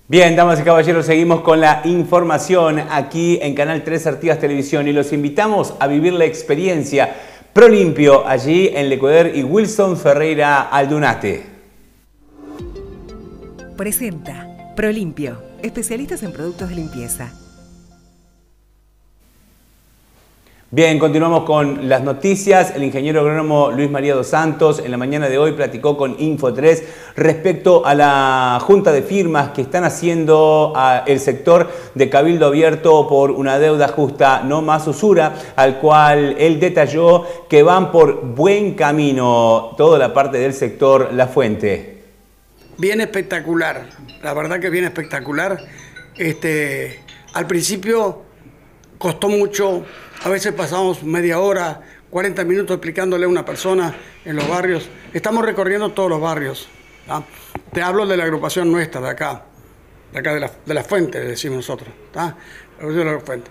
Bien, damas y caballeros, seguimos con la información aquí en Canal 3 Artigas Televisión y los invitamos a vivir la experiencia Prolimpio allí en Lecueder y Wilson Ferreira Aldunate. Presenta Prolimpio, especialistas en productos de limpieza. Bien, continuamos con las noticias. El ingeniero agrónomo Luis María dos Santos en la mañana de hoy platicó con Info3 respecto a la junta de firmas que están haciendo el sector de Cabildo Abierto por una deuda justa, no más usura, al cual él detalló que van por buen camino toda la parte del sector La Fuente. Bien espectacular, la verdad que bien espectacular. Al principio costó mucho. A veces pasamos media hora, 40 minutos explicándole a una persona en los barrios. Estamos recorriendo todos los barrios. ¿Tá? Te hablo de la agrupación nuestra, de acá de la Fuente, le decimos nosotros. ¿Tá? De la Fuente.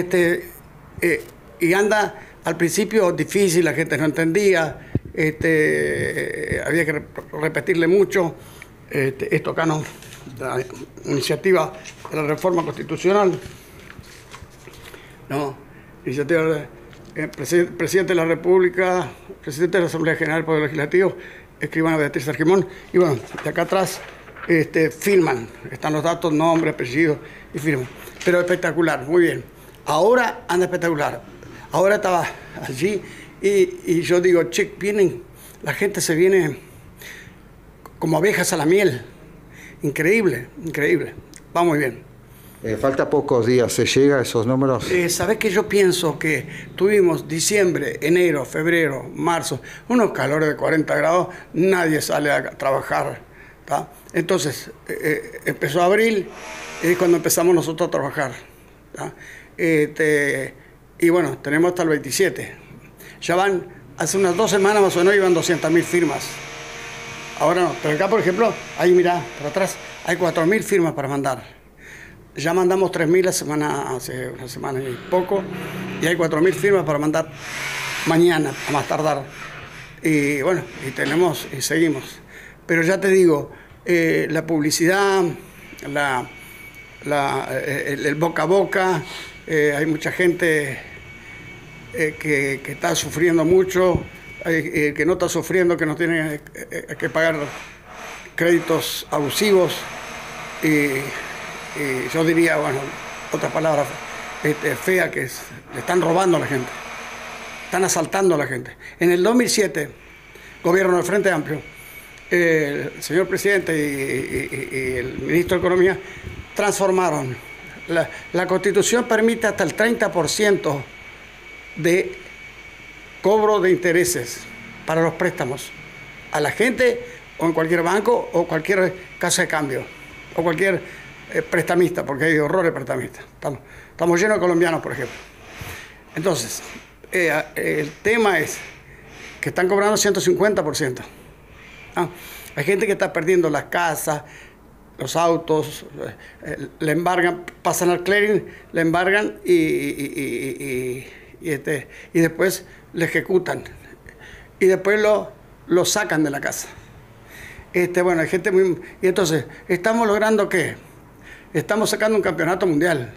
Y anda al principio difícil, la gente no entendía, había que repetirle mucho. Esto acá no, la iniciativa de la reforma constitucional. No. Presidente de la República, presidente de la Asamblea General del Poder Legislativo, escribana Beatriz Argimón, y bueno, de acá atrás firman, están los datos, nombre, apellido, y firman. Pero espectacular, muy bien. Ahora anda espectacular. Ahora estaba allí y yo digo, che, vienen, la gente se viene como abejas a la miel. Increíble, increíble. Va muy bien. Falta pocos días, ¿se llega a esos números? ¿Sabés que yo pienso que tuvimos diciembre, enero, febrero, marzo, unos calores de 40 grados, nadie sale a trabajar, ¿tá? Entonces, empezó abril, es cuando empezamos nosotros a trabajar, ¿tá? Y bueno, tenemos hasta el 27. Ya van, hace unas 2 semanas más o menos iban 200.000 firmas. Ahora no, pero acá, por ejemplo, ahí mirá, por atrás, hay 4.000 firmas para mandar. Ya mandamos 3.000 hace una semana y poco, y hay 4.000 firmas para mandar mañana, a más tardar. Y bueno, y tenemos, y seguimos. Pero ya te digo, la publicidad, el boca a boca, hay mucha gente que está sufriendo mucho, que no está sufriendo, que no tiene que pagar créditos abusivos. Y yo diría, bueno, otra palabra fea, que es, le están robando a la gente, están asaltando a la gente. En el 2007, gobierno del Frente Amplio, el señor presidente y el ministro de Economía transformaron. La Constitución permite hasta el 30% de cobro de intereses para los préstamos a la gente, o en cualquier banco, o cualquier casa de cambio, o cualquier prestamista, porque hay horrores prestamistas. Estamos llenos de colombianos, por ejemplo. Entonces, el tema es que están cobrando 150%. Hay gente que está perdiendo las casas, los autos, le embargan, pasan al clearing, le embargan y después le ejecutan. Y después lo sacan de la casa. Bueno, hay gente muy... Y entonces, ¿estamos logrando qué? Estamos sacando un campeonato mundial.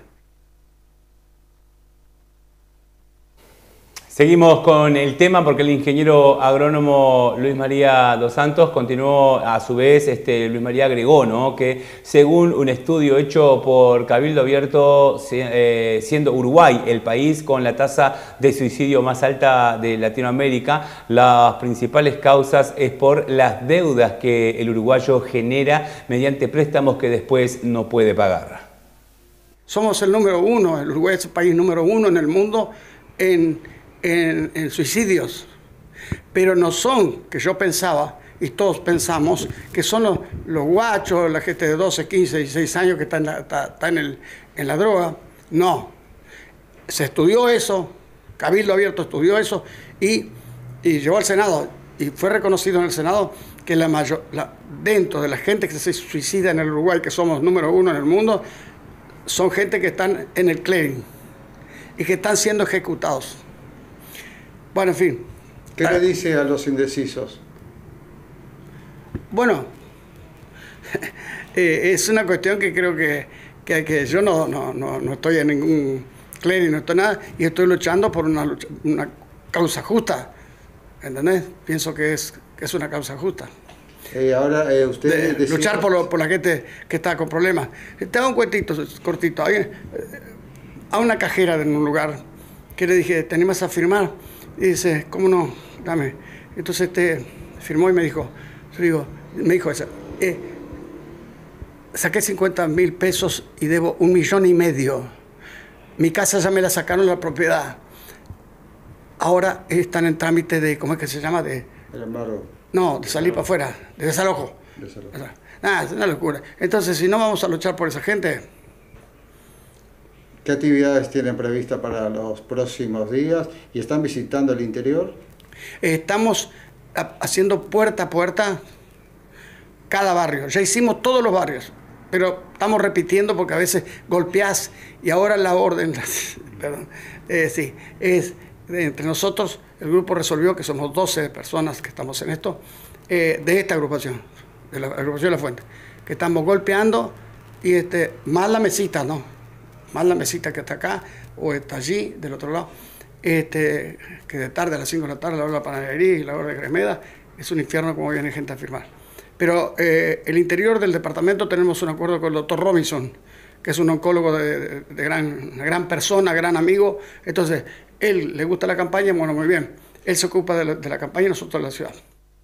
Seguimos con el tema porque el ingeniero agrónomo Luis María dos Santos continuó a su vez, Luis María agregó, ¿no?, que según un estudio hecho por Cabildo Abierto, siendo Uruguay el país con la tasa de suicidio más alta de Latinoamérica, las principales causas es por las deudas que el uruguayo genera mediante préstamos que después no puede pagar. Somos el número 1, el Uruguay es el país número 1 en el mundo en suicidios, pero no son, que yo pensaba, y todos pensamos, que son los guachos, la gente de 12, 15, 16 años que está en la droga. No, se estudió eso, Cabildo Abierto estudió eso y llevó al Senado, y fue reconocido en el Senado que dentro de la gente que se suicida en el Uruguay, que somos número 1 en el mundo, son gente que están en el clearing y que están siendo ejecutados. Bueno, en fin. ¿Qué le dice a los indecisos? Bueno, Es una cuestión que creo que yo no estoy en ningún clero, no estoy nada, y estoy luchando por una causa justa, ¿entendés? Pienso que es una causa justa. Ahora usted decía... Luchar por la gente que está con problemas. Te hago un cuentito cortito. A una cajera de un lugar que le dije, ¿te animas a firmar? Y dice, ¿cómo no? Dame. Entonces firmó y me dijo, saqué 50.000 pesos y debo 1,5 millones. Mi casa ya me la sacaron la propiedad. Ahora están en trámite de, ¿cómo es que se llama? El embargo. No, de salir para afuera, de desalojo. Nada, es una locura. Entonces, si no vamos a luchar por esa gente... ¿Qué actividades tienen previstas para los próximos días? ¿Y están visitando el interior? Estamos haciendo puerta a puerta cada barrio. Ya hicimos todos los barrios, pero estamos repitiendo porque a veces golpeás y ahora la orden... Perdón. Sí, es... Entre nosotros, el grupo resolvió que somos 12 personas que estamos en esto, de esta agrupación, de la agrupación de La Fuente, que estamos golpeando y más la mesita, ¿no? Más la mesita que está acá o está allí, del otro lado, que de tarde a las 5 de la tarde, la hora de la panadería y la hora de Gremeda, es un infierno como viene gente a firmar. Pero el interior del departamento tenemos un acuerdo con el doctor Robinson, que es un oncólogo de gran persona, gran amigo. Entonces, él le gusta la campaña, bueno, muy bien. Él se ocupa de la campaña y nosotros de la ciudad.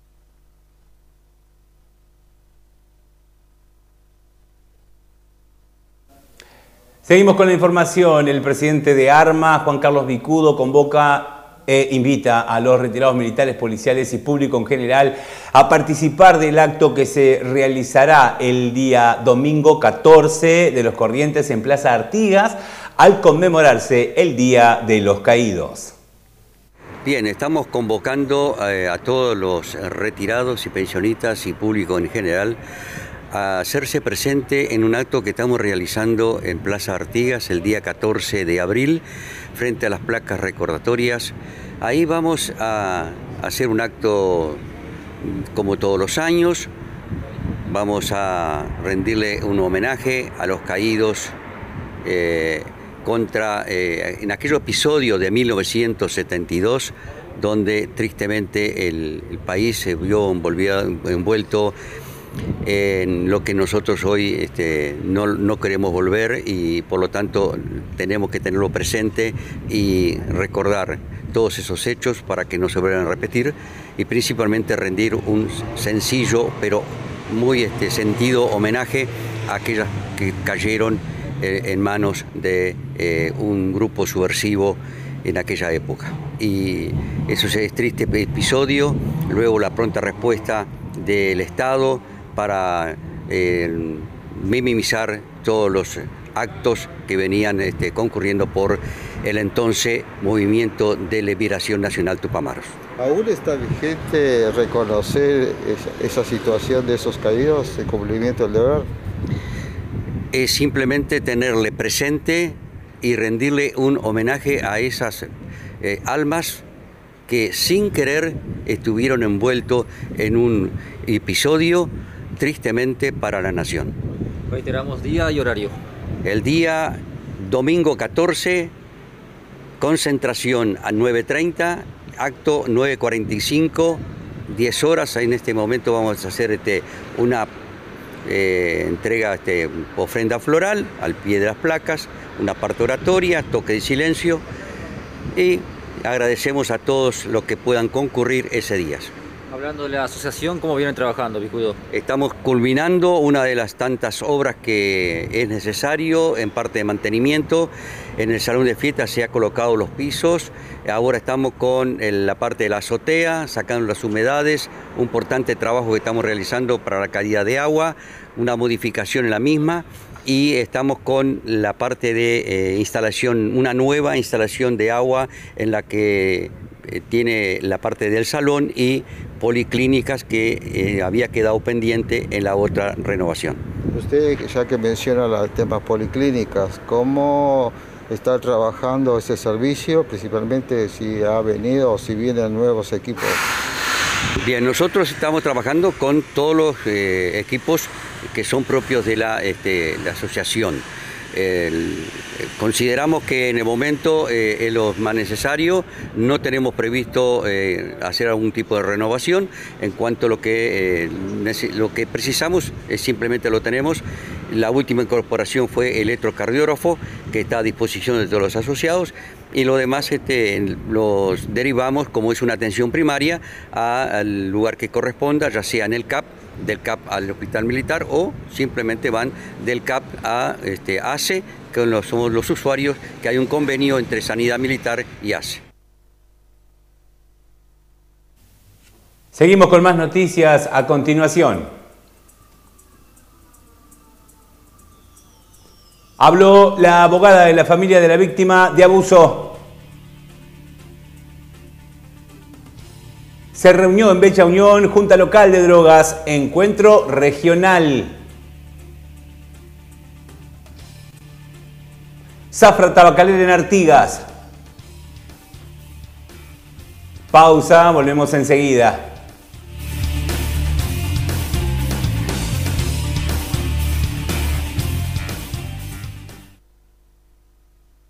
Seguimos con la información. El presidente de ARMA, Juan Carlos Vicudo, convoca e invita a los retirados militares, policiales y público en general a participar del acto que se realizará el día domingo 14 de los Corrientes en Plaza Artigas al conmemorarse el Día de los Caídos. Bien, estamos convocando a todos los retirados y pensionistas y público en general a hacerse presente en un acto que estamos realizando en Plaza Artigas el día 14 de abril, frente a las placas recordatorias. Ahí vamos a hacer un acto como todos los años. Vamos a rendirle un homenaje a los caídos en aquel episodio de 1972, donde tristemente el país se vio envuelto en lo que nosotros hoy no queremos volver, y por lo tanto tenemos que tenerlo presente y recordar todos esos hechos para que no se vuelvan a repetir, y principalmente rendir un sencillo pero muy sentido homenaje a aquellas que cayeron en manos de un grupo subversivo en aquella época. Y eso es triste episodio. Luego la pronta respuesta del Estado para minimizar todos los actos que venían concurriendo por el entonces Movimiento de Liberación Nacional Tupamaros. ¿Aún está vigente reconocer esa situación de esos caídos, el cumplimiento del deber? Es simplemente tenerle presente y rendirle un homenaje a esas almas que sin querer estuvieron envueltos en un episodio tristemente para la nación. Reiteramos día y horario. El día domingo 14, concentración a 9:30, acto 9:45, 10 horas. En este momento vamos a hacer una entrega, ofrenda floral al pie de las placas, una parte oratoria, toque de silencio, y agradecemos a todos los que puedan concurrir ese día. Hablando de la asociación, ¿cómo vienen trabajando, Vicudo? Estamos culminando una de las tantas obras que es necesario en parte de mantenimiento. En el salón de fiestas se han colocado los pisos. Ahora estamos con la parte de la azotea, sacando las humedades, un importante trabajo que estamos realizando para la calidad de agua, una modificación en la misma, y estamos con la parte de instalación, una nueva instalación de agua en la que tiene la parte del salón y policlínicas que había quedado pendiente en la otra renovación. Usted, ya que menciona los temas policlínicas, ¿cómo está trabajando ese servicio? Principalmente si ha venido o si vienen nuevos equipos. Bien, nosotros estamos trabajando con todos los equipos que son propios de la asociación. Consideramos que en el momento es lo más necesario, no tenemos previsto hacer algún tipo de renovación. En cuanto a lo que precisamos, simplemente lo tenemos. La última incorporación fue el electrocardiógrafo, que está a disposición de todos los asociados, y lo demás los derivamos, como es una atención primaria, al lugar que corresponda, ya sea en el CAP, del CAP al Hospital Militar, o simplemente van del CAP a ACE, que somos los usuarios, que hay un convenio entre Sanidad Militar y ACE. Seguimos con más noticias a continuación. Habló la abogada de la familia de la víctima de abuso. Se reunió en Bella Unión, Junta Local de Drogas, encuentro regional. Zafra tabacalera en Artigas. Pausa, volvemos enseguida.